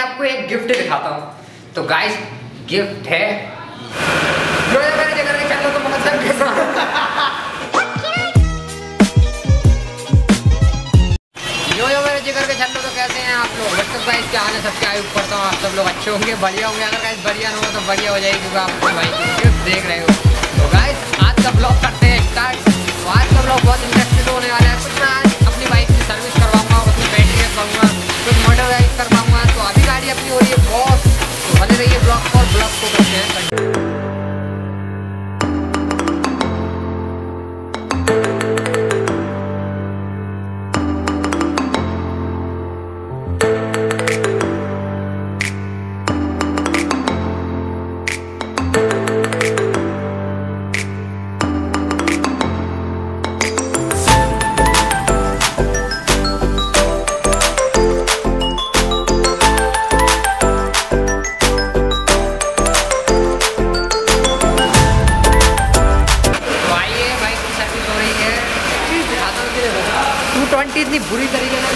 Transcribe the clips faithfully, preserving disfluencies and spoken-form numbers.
आपको एक गिफ्ट दिखाता हूँ। तो गाइस गिफ्ट है जो ये मेरे जिगर के चैनल को मतलब कैसा यो यो मेरे जिगर के चैनल को कहते हैं आप लोग। मतलब गाइस क्या हाल है सबके, आयु करता हूँ आप सब लोग अच्छे होंगे, बढ़िया होंगे। अगर गाइस बढ़िया ना हो तो बढ़िया हो जाएगी क्योंकि आप अपने भाई की गिफ्ट देख रहे हो। तो गाइस आज का ब्लॉग करते हैं स्टार्ट। तो आज का ब्लॉग बहुत इंटरेस्टिंग होने वाला है। कुछ मैं आज अपनी बाइक की सर्विस करवाऊंगा, उसमें बैटरी रखवाऊंगा, कुछ मॉडिफाई करवाऊंगा। तो अभी गाड़ी अपनी हो रही है बॉस। तो बने रहिए ब्लॉग पर, ब्लॉग को करते हैं। ट्वेंटी इतनी बुरी तरीके से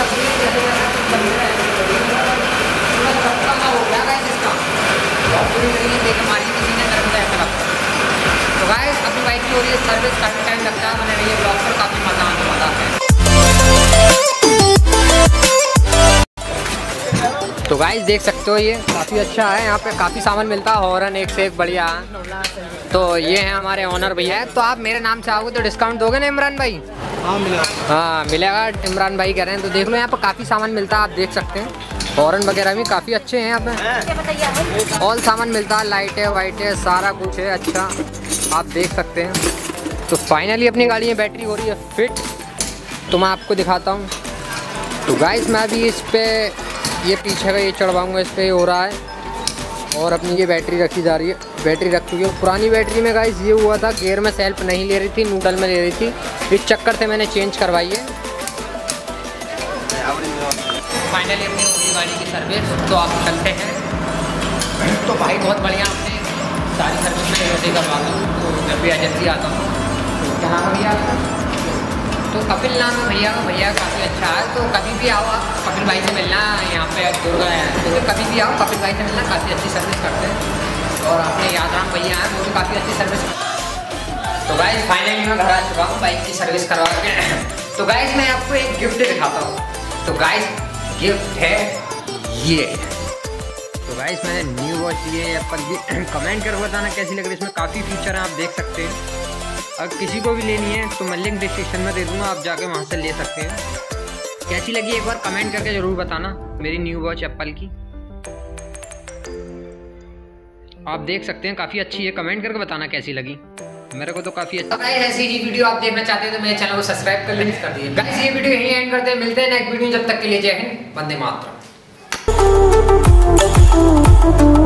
तो गाइस अपनी बाइक की हो रही है सर्विस, काफी टाइम लगता है। मैंने ये ब्लॉग पर काफी मजा आने वाला है। तो गाइस देख सकते हो ये काफी अच्छा है, यहाँ पे काफी सामान मिलता है, हॉर्न एक से एक बढ़िया। तो ये है हमारे ऑनर भैया। तो आप मेरे नाम से आओगे तो डिस्काउंट दोगे ना इमरान भाई? हाँ मिलेगा, हाँ मिलेगा, इमरान भाई कह रहे हैं। तो देख लो यहाँ पर काफ़ी सामान मिलता है, आप देख सकते हैं। हॉर्न वगैरह भी काफ़ी अच्छे हैं यहाँ पे, ऑल सामान मिलता है, लाइटें वाइटें सारा कुछ है अच्छा, आप देख सकते हैं। तो फाइनली अपनी गाड़ी में बैटरी हो रही है फिट, तो मैं आपको दिखाता हूँ। तो गाइस मैं भी इस पर ये पीछे का ये चढ़वाऊँगा, इस पर हो रहा है। और अपनी ये बैटरी रखी जा रही है, बैटरी रख चुकी है। पुरानी बैटरी में गाइस ये हुआ था, गियर में सेल्फ नहीं ले रही थी, न्यूट्रल में ले रही थी, इस चक्कर से मैंने चेंज करवाई है। फाइनली अपनी पूरी गाड़ी की सर्विस। तो आप चलते हैं। तो भाई बहुत बढ़िया, आपने सारी सर्विस में ऐसे करवाता हूँ। तो जब भी एजेंसी आता हूँ तो क्या नाम है भैया आपका? तो कपिल नाम है भैया का। भैया काफ़ी अच्छा है। तो कभी भी आओ आप कपिल भाई से मिलना, यहाँ पे दुर्गा है तो कभी भी आओ कपिल भाई से मिलना, काफ़ी अच्छी सर्विस करते हैं। और अपने यादराम भैया हैं, वो भी काफ़ी अच्छी सर्विस करते हैं। तो गाइस फाइनली मैं घर आ चुका हूँ बाइक की सर्विस करवा के। तो गाइस मैं आपको एक गिफ्ट दिखाता हूँ। तो गाइस गिफ्ट है ये। तो गाइस मैंने न्यू वॉच ली है एप्पल की। कमेंट कर बताना कैसी लग रही है, इसमें काफ़ी फीचर हैं, आप देख सकते हैं। अगर किसी को भी लेनी है तो मैं लिंक डिस्क्रिप्शन में दे दूँगा, आप जाके वहाँ से ले सकते हैं। कैसी लगी एक बार कमेंट करके ज़रूर बताना मेरी न्यू वॉच एप्पल की। आप देख सकते हैं काफ़ी अच्छी है, कमेंट करके बताना कैसी लगी। मेरे को तो काफ़ी अच्छा। गाइस ऐसी ही वीडियो आप देखना चाहते हैं तो मेरे चैनल को सब्सक्राइब कर लीजिए, कर दीजिए। गाइस ये वीडियो यहीं एंड करते हैं, मिलते हैं नेक्स्ट वीडियो। जब तक के लिए जय हिंद, वंदे मातरम।